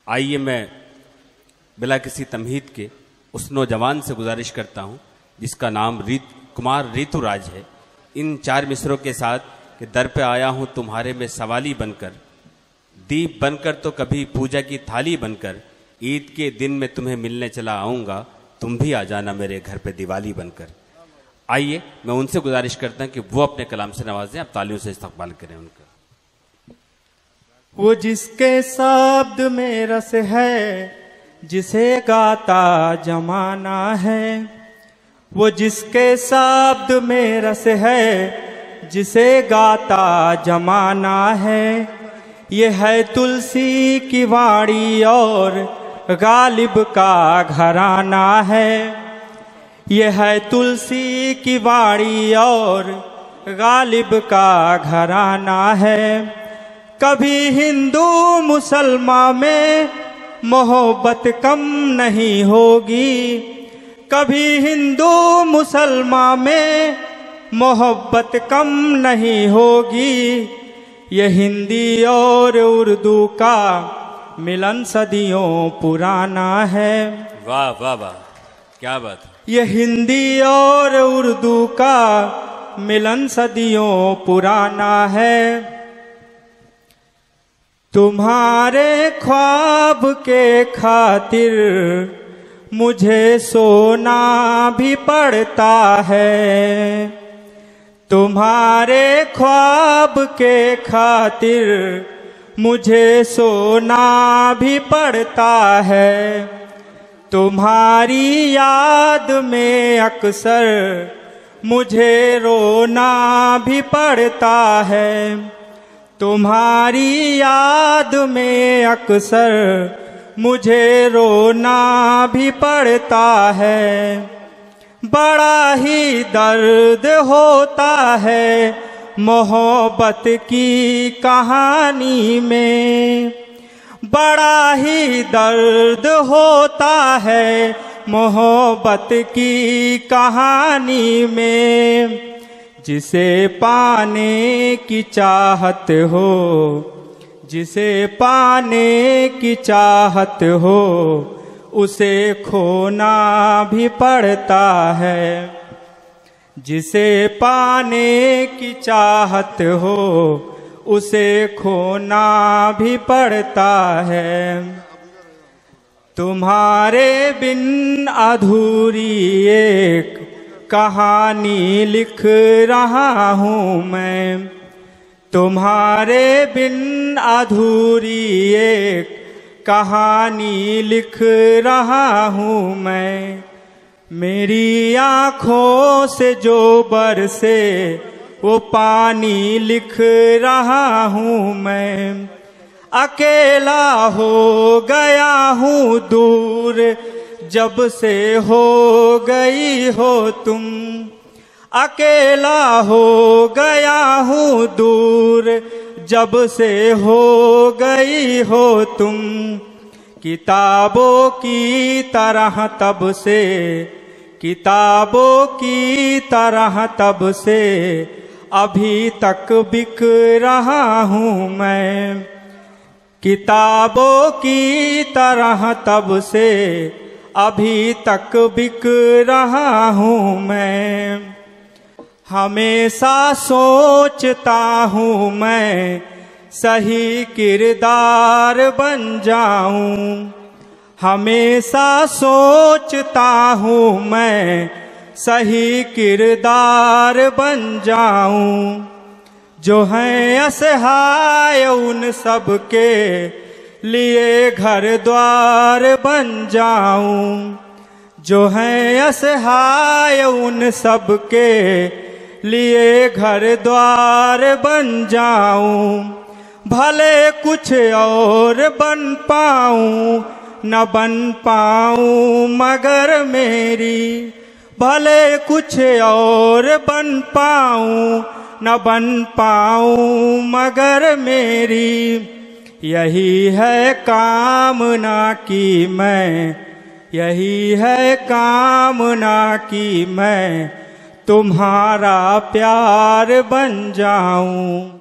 आइए मैं बिला किसी तमहीद के उस नौजवान से गुजारिश करता हूं जिसका नाम कुमार ऋतुराज है, इन 4 मिसरों के साथ कि दर पे आया हूं तुम्हारे में सवाली बनकर, दीप बनकर तो कभी पूजा की थाली बनकर, ईद के दिन में तुम्हें मिलने चला आऊँगा, तुम भी आ जाना मेरे घर पे दिवाली बनकर। आइए मैं उनसे गुजारिश करता हूं कि वो अपने कलाम से नवाजें, आप तालियों से इस्तकबाल करें उनका। वो जिसके शब्द में रस है, जिसे गाता जमाना है, वो जिसके शब्द में रस है, जिसे गाता जमाना है, ये है तुलसी की वाणी और गालिब का घराना है। ये है तुलसी की वाणी और गालिब का घराना है। कभी हिंदू मुसलमान में मोहब्बत कम नहीं होगी, कभी हिंदू मुसलमान में मोहब्बत कम नहीं होगी। ये हिंदी और उर्दू का मिलन सदियों पुराना है। वाह वाह वाह, क्या बात है। ये हिंदी और उर्दू का मिलन सदियों पुराना है। तुम्हारे ख्वाब के खातिर मुझे सोना भी पड़ता है, तुम्हारे ख्वाब के खातिर मुझे सोना भी पड़ता है। तुम्हारी याद में अक्सर मुझे रोना भी पड़ता है, तुम्हारी याद में अक्सर मुझे रोना भी पड़ता है। बड़ा ही दर्द होता है मोहब्बत की कहानी में, बड़ा ही दर्द होता है मोहब्बत की कहानी में। जिसे पाने की चाहत हो, जिसे पाने की चाहत हो, उसे खोना भी पड़ता है। जिसे पाने की चाहत हो, उसे खोना भी पड़ता है। तुम्हारे बिन अधूरी एक कहानी लिख रहा हूँ मैं, तुम्हारे बिन अधूरी एक कहानी लिख रहा हूँ मैं। मेरी आँखों से जो बरसे वो पानी लिख रहा हूँ मैं। अकेला हो गया हूँ दूर जब से हो गई हो तुम, अकेला हो गया हूँ दूर जब से हो गई हो तुम। किताबों की तरह तब से, किताबों की तरह तब से अभी तक बिक रहा हूँ मैं। किताबों की तरह तब से अभी तक बिक रहा हूँ मैं। हमेशा सोचता हूँ मैं सही किरदार बन जाऊं, हमेशा सोचता हूँ मैं सही किरदार बन जाऊं। जो हैं असहाय उन सब के लिए घर द्वार बन जाऊं, जो हैं असहाय उन सब के लिए घर द्वार बन जाऊं। भले कुछ और बन पाऊं न बन पाऊं मगर मेरी, भले कुछ और बन पाऊं न बन पाऊं मगर मेरी। यही है कामना की मैं, यही है कामना की मैं तुम्हारा प्यार बन जाऊं।